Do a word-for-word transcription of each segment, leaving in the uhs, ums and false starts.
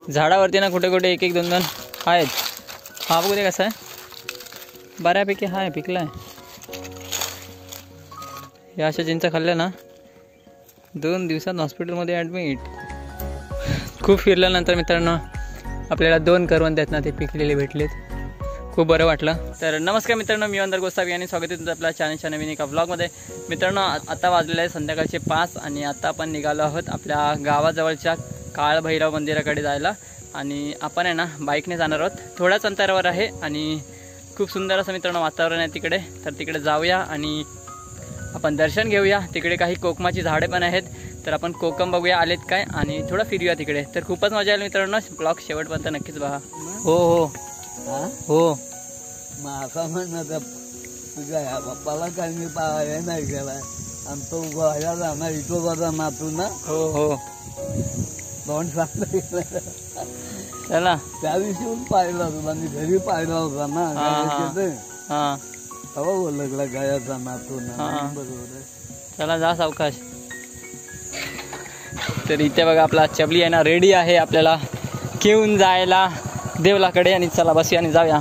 झाडावरती ना कुठे कुठे एक एक दोन दोन आहेत. हा बघू दे कसा आहे, बऱ्यापैकी हाय पिकलाय. या अशा चिंचा खाल्ल्या ना दोन दिवसात हॉस्पिटलमध्ये ॲडमिट. खूप फिरल्यानंतर मित्रांनो आपल्याला दोन करवंद आहेत ना ते पिकलेले भेटलेत, खूप बरं वाटलं. तर नमस्कार मित्रांनो, मी अंदर गोसावी आणि स्वागत आहे तुमचं आपल्या चॅनलच्या नवीन एका व्लॉगमध्ये. मित्रांनो आता वाजलेले आहे संध्याकाळचे पाच आणि आता आपण निघालो आहोत आपल्या गावाजवळच्या काळभैरव मंदिराकडे जायला. आणि आपण आहे ना बाईकने जाणार आहोत, थोड्याच अंतरावर आहे आणि खूप सुंदर असं मित्रांनो वातावरण आहे तिकडे. तर तिकडे जाऊया आणि आपण दर्शन घेऊया. तिकडे काही कोकमाची झाडे पण आहेत, तर आपण कोकम बघूया आलेत काय आणि थोडं फिरूया तिकडे. तर खूपच मजा येईल मित्रांनो, ब्लॉग शेवटपर्यंत नक्कीच बघा. हो हो हो मग असं म्हणणं तुझ्या बाप्पाला काय मी पाहायला नाही गेला आणि तो गोळ्या जाणार इटोबाचा नातू ना. हो हो दोन सांगता चला त्या दिवशी पाहिला तुला, मी घरी पाहिला होता ना. हां तेव्हा बोलला गायाचा नातू ना. बरोबर आहे, चला जा सावकाश. तर इथे बघा आपला चबली आहे ना रेडी आहे आपल्याला घेऊन जायला देवलाकडे. आणि चला बसूया आणि जाऊया.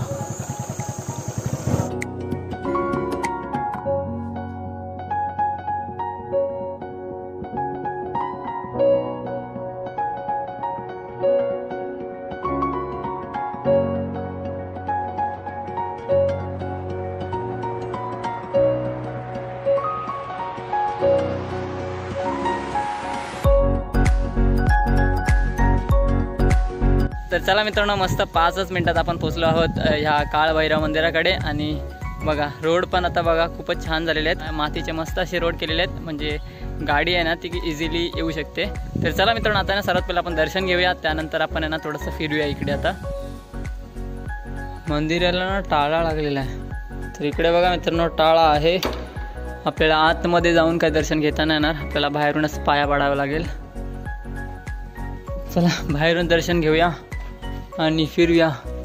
तर चला मित्रांनो, मस्त पाचच मिनिटात आपण पोचलो आहोत ह्या काळभैरव मंदिराकडे. आणि बघा रोड पण आता बघा खूपच छान झालेले आहेत, मातीचे मस्त असे रोड केलेले आहेत, म्हणजे गाडी आहे ना ती इझिली येऊ शकते. तर चला मित्रांनो आता ना सर्वात पहिला आपण दर्शन घेऊया, त्यानंतर आपण आहे ना थोडंसं फिरूया इकडे. आता मंदिराला ना टाळा लागलेला आहे, तर इकडे बघा मित्रांनो टाळा आहे. आपल्याला आतमध्ये जाऊन काही दर्शन घेता नाही येणार, आपल्याला बाहेरूनच पाया पाडावं लागेल. चला बाहेरून दर्शन घेऊया आणि फिरूया.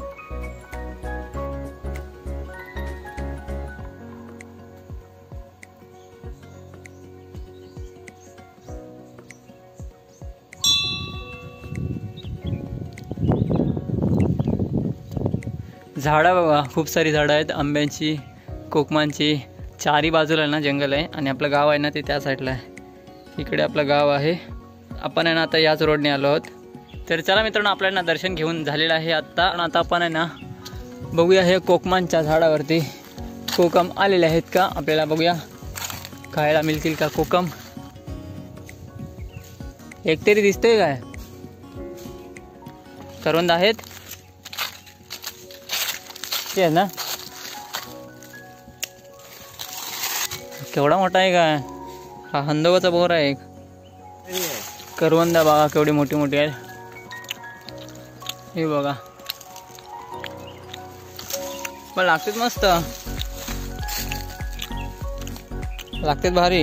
झाडं बघा खूप सारी झाडं आहेत, आंब्यांची, कोकमांची. चारी बाजूला ना जंगल आहे आणि आपलं गाव आहे ना ते त्या साईडला आहे. इकडे आपलं गाव आहे. आपण आहे ना आता याच रोडने आलो आहोत. तर चला मित्रांनो आपल्याला दर्शन घेऊन झालेलं आहे आत्ता. आता आपण आहे ना बघूया हे कोकमांच्या झाडावरती कोकम आलेले आहेत का, आपल्याला बघूया खायला मिळतील का कोकम. एक तरी दिसतंय काय, करवंद आहेत ते ना. केवढा मोठा आहे काय, हा हंदोबाचा बोर आहे. एक करवंदा बघा केवढी मोठी मोठी आहे, हे बघा. पण लागतेच मस्त, लागतेच भारी.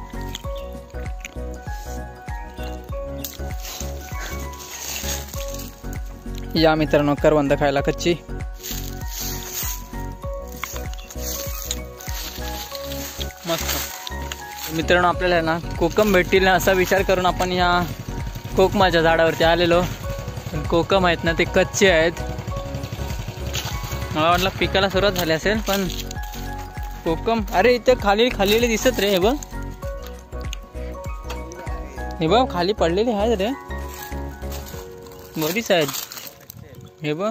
या मित्रांनो करवंद खायला कच्ची. मस्त मित्रांनो आपल्याला ना कोकम भेटतील ना असा विचार करून आपण या कोकमाच्या झाडावरती आलेलो. कोकम आहेत ना ते कच्चे आहेत, मला वाटलं पिकाला सुरुवात झाली असेल पण कोकम. अरे इथे खाली खाल्लेले दिसत रे, हे बघ हे बघ खाली पडलेले आहेत रे, बरीच आहेत. हे बघ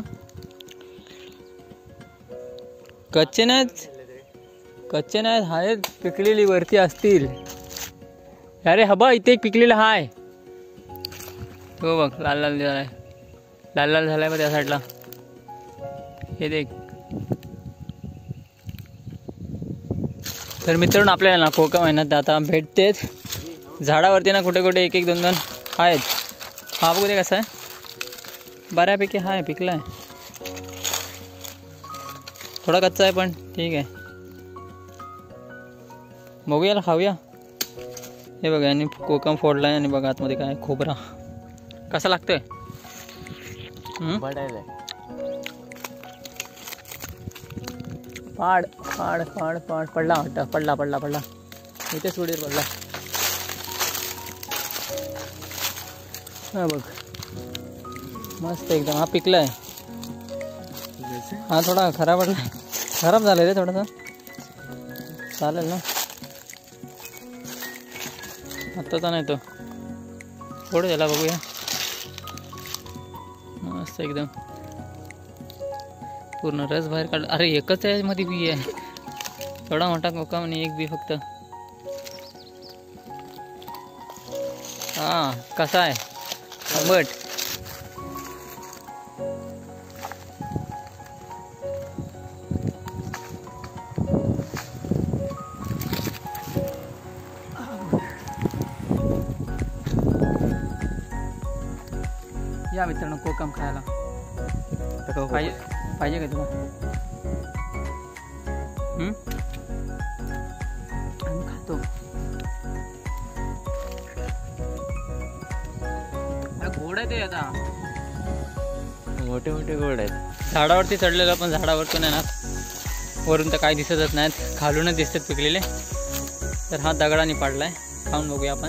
कच्चे नाहीत, कच्चे नाहीत, आहेत पिकलेली वरती असतील. अरे हा बघ इथे एक पिकलेला हाय, हो बघ लाल लाल झालाय, लाल लाल झालाय बघ त्या साईडला. हे देख. तर मित्रांनो आपल्याला ना कोकम आहे ना ते आता भेटतेच झाडावरती ना कुठे कुठे एक एक दोन दोन आहेत. हा बघू दे कसा आहे, बऱ्यापैकी हाय पिकलाय. थोडा कच्चा आहे पण ठीक आहे, बघूया खाऊया. हे बघा आणि कोकम फोडलाय आणि बघा आतमध्ये काय खोबरा कसा लागतोय. पाड पाड पाड पाड पडला वाटतं, पडला पडला पडला इथे सोडीर पडला. हा बघ मस्त एकदम. हा पिकलाय. हा थोडा खराब वाटला. खराब झालाय रे थोडासा. चालेल ना आत्ताचा नाही तो. थोडं त्याला बघूया. मस्त एकदम पूर्ण रस बाहेर काढ. अरे एकच आहे मध्ये बी आहे. थोडा मोठा कोकम आणि एक बी फक्त. हा कसा आहे आंबट. या मित्रांनो कोकम खायला पाहिजे पाहिजे का तुला. हम्म आम्ही खातो. गोड आहे ते आता. मोठे मोठे गोड आहेत. झाडावरती चढलेलं पण झाडावरतून आहे ना वरून तर काही दिसतच नाहीत. खालूनच दिसतात पिकलेले. तर हा दगडाने पाडलाय. खाऊन बघूया आपण.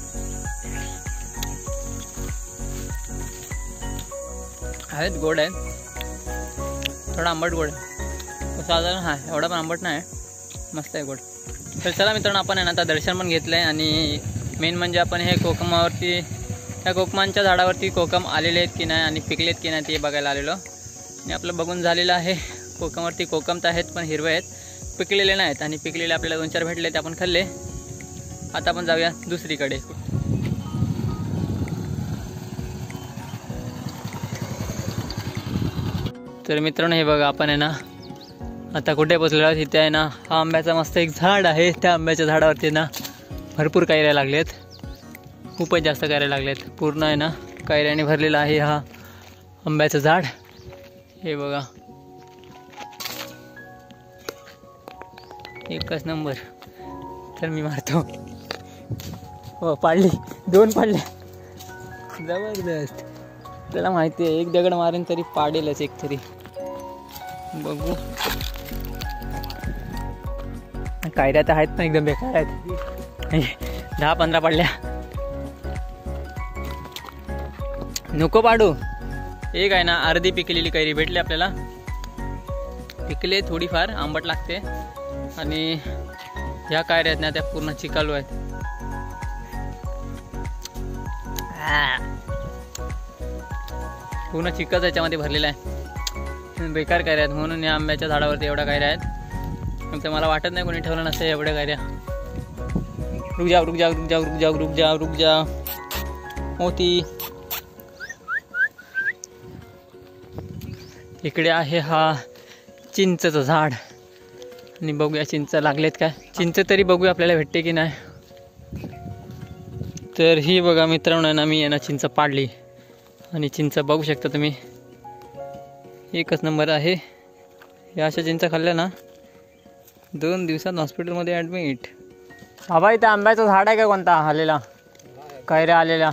आहेत गोड आहेत. थोडा आंबट गोड आहे. साधारण हा एवढा पण आंबट नाही. मस्त आहे गोड. तर चला मित्रांनो आपण आहे ना आता दर्शन पण घेतलं आहे. आणि मेन म्हणजे आपण हे कोकमावरती त्या कोकमांच्या झाडावरती कोकम आलेले आहेत की नाही आणि पिकलेत की नाही ते बघायला आलेलो. आणि आपलं बघून झालेलं आहे. कोकमवरती कोकम तर आहेत पण हिरवे आहेत. पिकलेले नाहीत. आणि पिकलेले आपल्याला दोन चार भेटले ते आपण खाल्ले. आता आपण जाऊया दुसरीकडे. तर मित्रांनो हे बघा आपण आहे ना आता कुठे पोचलेलो आहोत. इथे आहे ना हा आंब्याचा मस्त एक झाड आहे. त्या आंब्याच्या झाडावरती ना भरपूर कैऱ्या लागलेत. खूपच जास्त कैऱ्या लागलेत. पूर्ण आहे ना कैऱ्याने भरलेला आहे हा आंब्याचं झाड. हे बघा एकच नंबर. तर मी मारतो. हो पाडली. दोन पाडल्या. जबरदस्त. त्याला माहिती आहे एक दगड मारेन तरी पाडेलच एक तरी. बघू. कैऱ्या तर आहेत पण एकदम बेकार आहेत. दहा पंधरा पडल्या. नको पाडू. एक आहे ना अर्धी पिकलेली कैरी भेटली आपल्याला. पिकले थोडीफार आंबट लागते. आणि ह्या कैऱ्या आहेत ना त्या पूर्ण चिकालू आहेत. पूर्ण चिकच याच्यामध्ये भरलेला आहे. बेकार कैऱ्या आहेत. म्हणून या आंब्याच्या झाडावरती एवढ्या कैऱ्या आहेत. तर मला वाटत नाही कोणी ठेवलं नसतं एवढ्या कैऱ्या. रुक जाव रुक जाव रुक जाव रुक जाव रुक जाव रुक जा मोती. इकडे आहे हा चिंचचं झाड. आणि बघूया चिंच लागलेत काय. चिंच तरी बघूया आपल्याला भेटते की नाही. तर ही बघा मित्रांनो ना मी यांना चिंच पाडली. आणि चिंच बघू शकता तुम्ही एकच नंबर आहे. या अशा चिंच खाल्ल्या ना दोन दिवसात हॉस्पिटलमध्ये ॲडमिट. बाबा इथं आंब्याचं झाड आहे का कोणता आलेला. कैऱ्या आलेल्या.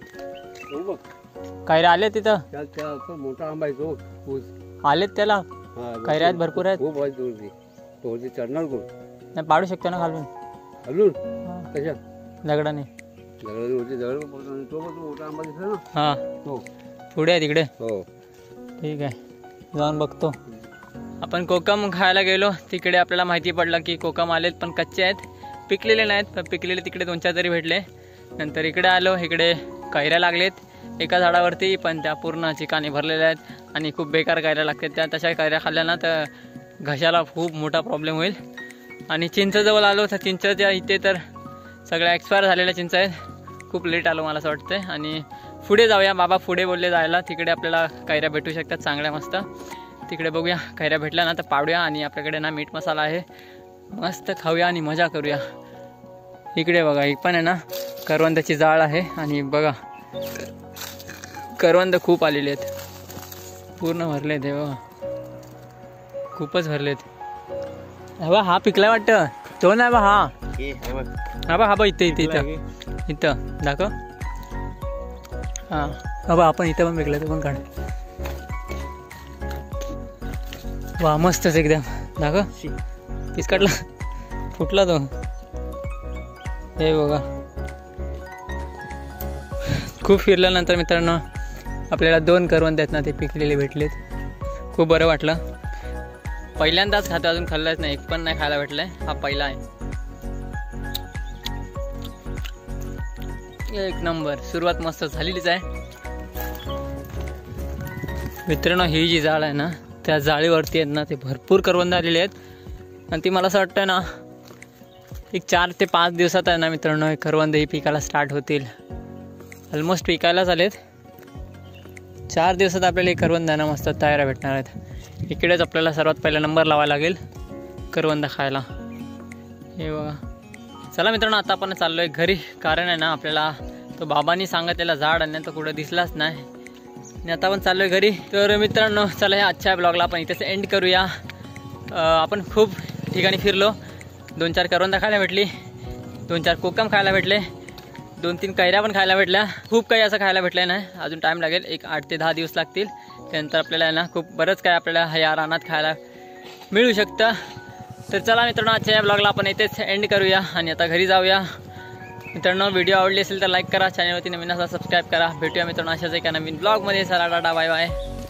कैऱ्या आले तिथं. मोठा आंबा आहे तो आलेत त्याला. कैऱ्या आहेत भरपूर आहेत. चढणार कोण नाही पाडू शकतो ना खालून. खालून कशा दगडाने. हा पुढे आहे तिकडे. हो ठीक आहे जाऊन बघतो. आपण कोकम खायला गेलो तिकडे आपल्याला माहिती पडलं की कोकम आलेत पण कच्चे आहेत. पिकलेले नाहीत. पण पिकलेले तिकडे दोन चार तरी भेटले. नंतर इकडे आलो. इकडे कैऱ्या लागलेत एका झाडावरती पण त्या पूर्ण चिकाने भरलेल्या आहेत. आणि खूप बेकार कैऱ्या लागतात त्या. तशा कैऱ्या खाल्ल्या ना तर घशाला खूप मोठा प्रॉब्लेम होईल. आणि चिंचजवळ आलो तर चिंचच्या इथे तर सगळ्या एक्सपायर झालेल्या चिंच आहेत. खूप लेट आलो मला असं वाटतं. आणि पुढे जाऊया. बाबा पुढे बोलले जायला. तिकडे आपल्याला कैऱ्या भेटू शकतात चांगल्या मस्त. तिकडे बघूया. कैऱ्या भेटल्या ना तर पाडूया. आणि आपल्याकडे ना मीठ मसाला आहे. मस्त खाऊया आणि मजा करूया. इकडे बघा ही पण आहे ना करवंदाची जाळ आहे. आणि बघा करवंद खूप आलेले आहेत. पूर्ण भरले आहेत. हे बघा खूपच भरलेत. हवा हा पिकला वाटतं. तो नाही बा हा. हा बा हा बा इथे इथे इथं इथं दाखव. हां बाबा आपण इथं पण पिकलं. ते पण काढ. वा मस्तच एकदम. दाखव पीस काढला. फुटला तो. हे बघा खूप फिरल्यानंतर मित्रांनो आपल्याला दोन करवंद आहेत ना ते पिकलेले भेटलेत. खूप बरं वाटलं. पहिल्यांदाच खातो, अजून खाल्लंच नाही, एक पण नाही खायला भेटलंय. हा पहिला आहे. एक नंबर. सुरुवात मस्त झालेलीच आहे मित्रांनो. ही जी जाळ आहे ना त्या जाळीवरती आहेत ना ते भरपूर करवंद आलेले आहेत आणि ती मला असं वाटतं ना एक चार ते पाच दिवसात आहे ना मित्रांनो हे करवंद ही पिकायला स्टार्ट होतील. ऑलमोस्ट पिकायलाच आलेत. चार दिवसात आपल्याला हे करवंद आहे ना मस्त तयार भेटणार आहेत. इकडेच आपल्याला सर्वात पहिला नंबर लावायला लागेल करवंद खायला. हे बघा. चला मित्रांनो आता आपण चाललो आहे घरी. कारण आहे ना आपल्याला तो बाबांनी सांगितलेला झाड आणण्याचं कुठं दिसलाच नाही आणि आता आपण चाललो आहे घरी. तर मित्रांनो चला या आजच्या ब्लॉगला आपण इथेच एंड करूया. आपण खूप ठिकाणी फिरलो. दोन चार करवंदा खायला भेटली, दोन चार कोकम खायला भेटले, दोन तीन कैऱ्या पण खायला भेटल्या. खूप काही असं खायला भेटलं नाही. अजून टाईम लागेल, एक आठ ते दहा दिवस लागतील. त्यानंतर आपल्याला आहे ना खूप बरंच काय आपल्याला या रानात खायला मिळू शकतं. तर चला मित्रांनो आजच्या या ब्लॉगला आपण इथेच एंड करूया आणि आता घरी जाऊया. मित्रांनो व्हिडिओ आवडली असेल तर लाईक करा, चॅनलवरती नवीन असा सबस्क्राईब करा. भेटूया मित्रांनो अशाच एका नवीन ब्लॉगमध्ये. चला टाटा बाय बाय.